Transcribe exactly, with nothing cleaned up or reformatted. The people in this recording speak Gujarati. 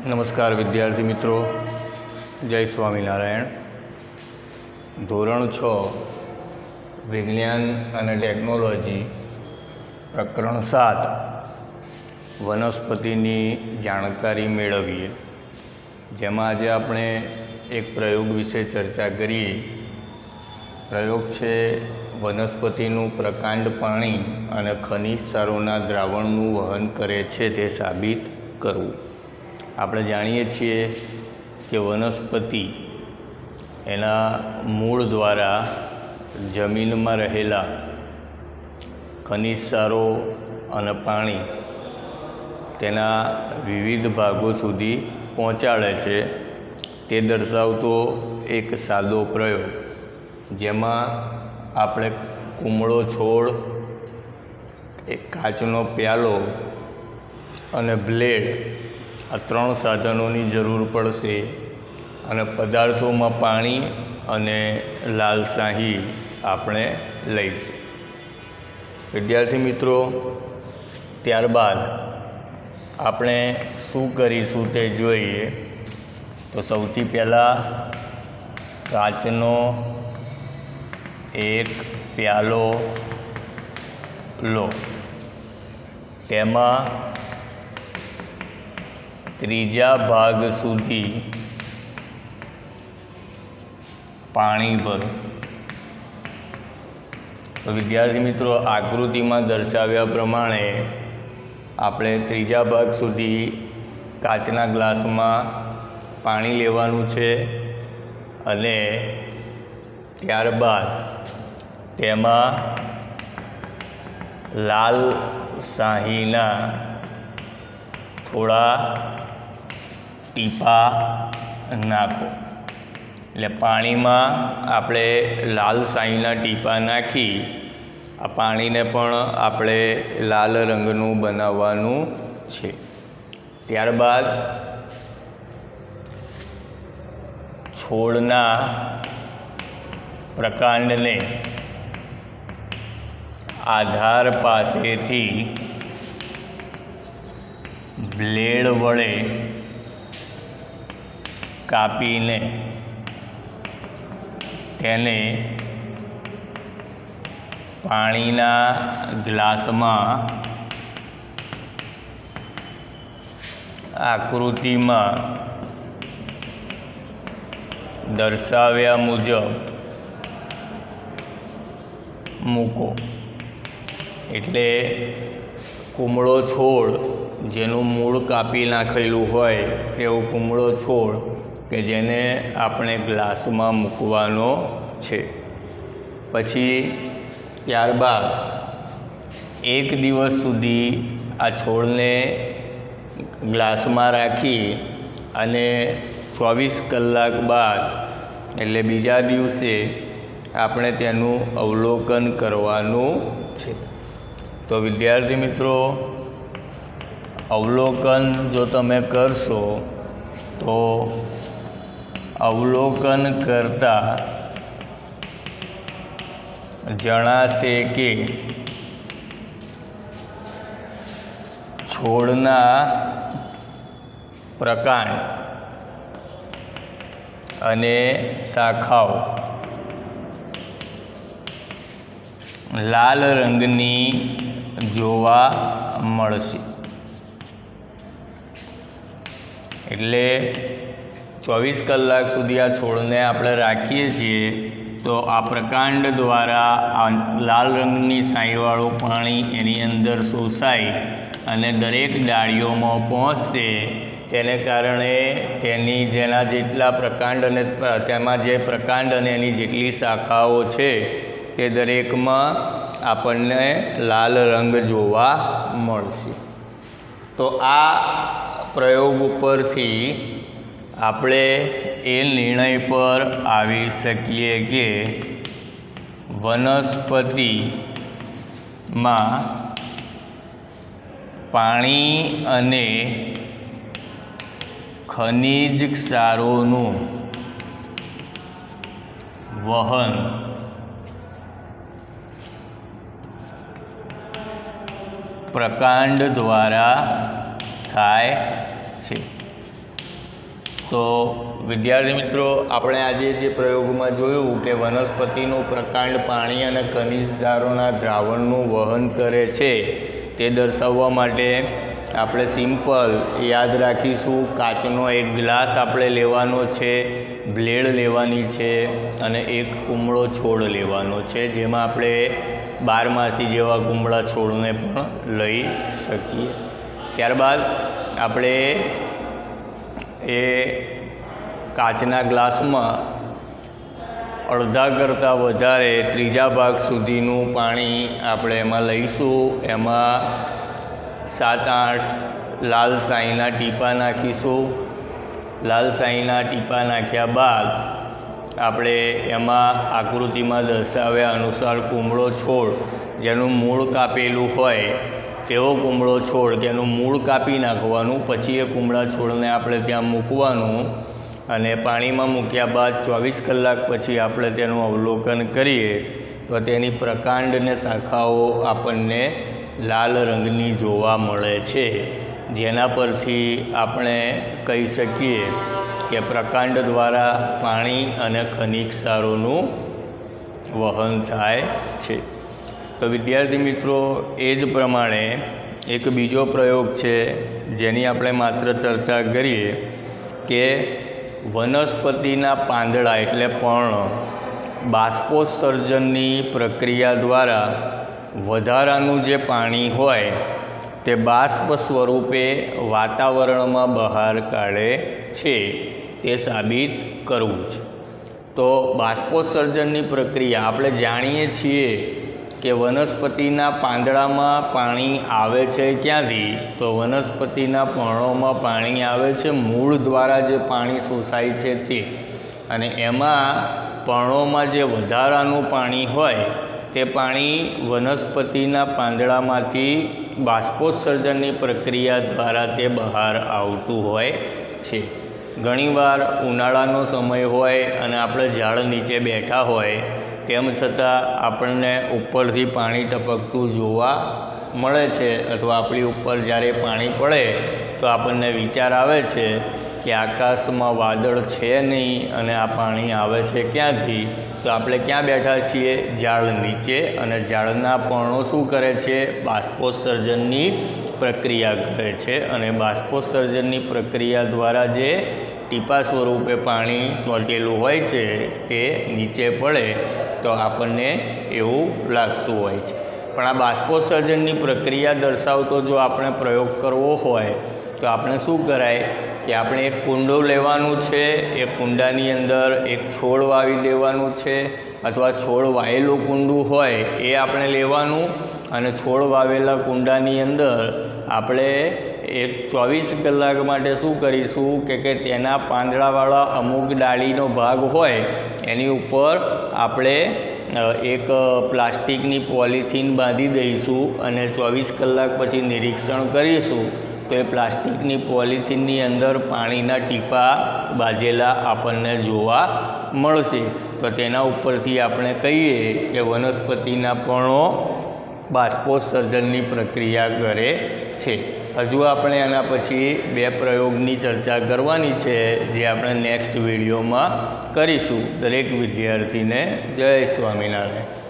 નમસ્કાર વિદ્યાર્થી મિત્રો, જય સ્વામિનારાયણ। ધોરણ છ વિજ્ઞાન અને ટેકનોલોજી પ્રકરણ સાત વનસ્પતિની જાણકારી મેળવીએ, જેમાં આજે આપણે એક પ્રયોગ વિશે ચર્ચા કરીએ। પ્રયોગ છે વનસ્પતિનું પ્રકાંડ પાણી અને ખનિજ ક્ષારોના દ્રાવણનું વહન કરે છે તે સાબિત કરવું। આપણે જાણીએ છીએ કે વનસ્પતિ એના મૂળ દ્વારા જમીનમાં રહેલા ખનિજ ક્ષારો અને પાણી તેના વિવિધ ભાગો સુધી પહોંચાડે છે, તે દર્શાવતો એક સાદો પ્રયોગ, જેમાં આપણે કુમળો છોડ, એક કાચનો પ્યાલો અને બ્લેડ આ ત્રણ સાધનોની જરૂર પડશે અને પદાર્થોમાં પાણી અને લાલ શાહી આપણે લઈશું। વિદ્યાર્થી મિત્રો, ત્યારબાદ આપણે શું કરીશું તે જોઈએ। તો સૌથી પહેલાં કાચનો એક પ્યાલો લો, તેમાં ત્રીજા ભાગ સુધી પાણી ભરો। તો વિદ્યાર્થી મિત્રો, આકૃતિમાં દર્શાવ્યા પ્રમાણે આપણે ત્રીજા ભાગ સુધી કાચના ગ્લાસમાં પાણી લેવાનું છે અને ત્યારબાદ તેમાં લાલ શાહીના થોડા ટીપા નાખો। એટલે પાણીમાં આપણે લાલ શાહીના ટીપા નાખી આ પાણીને પણ આપણે લાલ રંગનું બનાવવાનું છે। ત્યારબાદ છોડના પ્રકાંડને આધાર પાસેથી બ્લેડ વડે કાપીને તેને પાણીના ગ્લાસમાં આકૃતિમાં દર્શાવ્યા મુજબ મૂકો। એટલે કુમળો છોડ જેનું મૂળ કાપી નાખેલું હોય તેવો કુમળો છોડ કે જેને આપણે ગ્લાસમાં મૂકવાનો છે। પછી ત્યારબાદ એક દિવસ સુધી આ છોડને ગ્લાસમાં રાખી અને ચોવીસ કલાક બાદ એટલે બીજા દિવસે આપણે તેનું અવલોકન કરવાનું છે। તો વિદ્યાર્થી મિત્રો, અવલોકન જો તમે કરશો તો અવલોકન કરતાં જણાશે કે છોડના પ્રકાંડ અને શાખાઓ લાલ રંગની જોવા મળશે। એટલે ચોવીસ કલાક સુધી આ છોડને આપણે રાખીએ છીએ તો આ પ્રકાંડ દ્વારા આ લાલ રંગની શાહીવાળું પાણી એની અંદર શોષાય અને દરેક ડાળીઓમાં પહોંચશે। તેને કારણે તેની જેના જેટલા પ્રકાંડ અને તેમાં જે પ્રકાંડ અને એની જેટલી શાખાઓ છે તે દરેકમાં આપણને લાલ રંગ જોવા મળશે। તો આ પ્રયોગ ઉપરથી આપણે એ નિર્ણય પર આવી શકીએ કે વનસ્પતિમાં પાણી અને ખનિજ ક્ષારોનું વહન પ્રકાંડ દ્વારા થાય છે। તો વિદ્યાર્થી મિત્રો, આપણે આજે જે પ્રયોગમાં જોયું કે વનસ્પતિનું પ્રકાંડ પાણી અને ખનિજ ક્ષારોના દ્રાવણનું વહન કરે છે તે દર્શાવવા માટે આપણે સિમ્પલ યાદ રાખીશું. કાચનો એક ગ્લાસ આપણે લેવાનો છે, બ્લેડ લેવાની છે અને એક કુમળો છોડ લેવાનો છે, જેમાં આપણે બારમાસી જેવા કુમળા છોડને પણ લઈ શકીએ. ત્યારબાદ આપણે એ કાચના ગ્લાસમાં અડધા કરતાં વધારે ત્રીજા ભાગ સુધીનું પાણી આપણે એમાં લઈશું. એમાં સાત આઠ લાલ શાહીના ટીપાં નાખીશું. લાલ શાહીના ટીપાં નાખ્યા બાદ આપણે એમાં આકૃતિમાં દર્શાવ્યા અનુસાર કુમળો છોડ જેનું મૂળ કાપેલું હોય તેવો કુમળો છોડ તેનું મૂળ કાપી નાખવાનું. પછી એ કુમળા છોડને આપણે ત્યાં મૂકવાનું અને પાણીમાં મૂક્યા બાદ ચોવીસ કલાક પછી આપણે તેનું અવલોકન કરીએ તો તેની પ્રકાંડ અને શાખાઓ આપણને લાલ રંગની જોવા મળે છે, જેના પરથી આપણે કહી શકીએ કે પ્રકાંડ દ્વારા પાણી અને ખનિજ ક્ષારોનું વહન થાય છે. તો વિદ્યાર્થી મિત્રો, એ જ પ્રમાણે એક બીજો પ્રયોગ છે જેની આપણે માત્ર ચર્ચા કરીએ કે વનસ્પતિના પાંદડા એટલે પર્ણ બાષ્પોત્સર્જનની પ્રક્રિયા દ્વારા વધારાનું જે પાણી હોય તે બાષ્પ સ્વરૂપે વાતાવરણમાં બહાર કાઢે છે તે સાબિત કરવું છે. તો બાષ્પોત્સર્જનની પ્રક્રિયા આપણે જાણીએ છીએ કે વનસ્પતિના પાંદડામાં પાણી આવે છે ક્યાંથી? તો વનસ્પતિના પર્ણોમાં પાણી આવે છે મૂળ દ્વારા જે પાણી શોષાય છે તે, અને એમાં પર્ણોમાં જે વધારાનું પાણી હોય તે પાણી વનસ્પતિના પાંદડામાંથી બાષ્પોત્સર્જનની પ્રક્રિયા દ્વારા તે બહાર આવતું હોય છે. ઘણીવાર ઉનાળાનો સમય હોય અને આપણે ઝાડ નીચે બેઠા હોય તેમ છતાં આપણને ઉપરથી પાણી ટપકતું જોવા મળે છે, અથવા આપણી ઉપર જ્યારે પાણી પડે તો આપણને વિચાર આવે છે કે આકાશમાં વાદળ છે નહીં અને આ પાણી આવે છે ક્યાંથી? તો આપણે ક્યાં બેઠા છીએ? ઝાડ નીચે. અને ઝાડના પર્ણો શું કરે છે? બાષ્પોત્સર્જનની પ્રક્રિયા કરે છે, અને બાષ્પોત્સર્જનની પ્રક્રિયા દ્વારા જે ટીપા સ્વરૂપે પાણી ચોંટેલું હોય છે તે નીચે પડે તો આપણને એવું લાગતું હોય છે. પણ આ બાષ્પોત્સર્જનની પ્રક્રિયા દર્શાવતો જો આપણે પ્રયોગ કરવો હોય તો આપણે શું કરાય કે આપણે એક કુંડો લેવાનું છે, એ કુંડાની અંદર એક છોડ વાવી દેવાનું છે, અથવા છોડ વાવેલું કુંડું હોય એ આપણે લેવાનું, અને છોડ વાવેલા કુંડાની અંદર આપણે એક ચોવીસ કલાક માટે શું કરીશું કે કે તેના પાંદડાવાળા અમુક ડાળીનો ભાગ હોય એની ઉપર આપણે એક પ્લાસ્ટિકની પોલિથીન બાંધી દઈશું, અને ચોવીસ કલાક પછી નિરીક્ષણ કરીશું તો એ પ્લાસ્ટિકની પોલિથીનની અંદર પાણીના ટીપા બાજેલા આપણને જોવા મળશે. તો તેના ઉપરથી આપણે કહીએ કે વનસ્પતિના પર્ણો બાષ્પોત્સર્જનની પ્રક્રિયા કરે છે. હજુ આપણે એના પછી બે પ્રયોગની ચર્ચા કરવાની છે, જે આપણે નેક્સ્ટ વિડીયોમાં કરીશું. દરેક વિદ્યાર્થીને જય સ્વામિનારાયણ.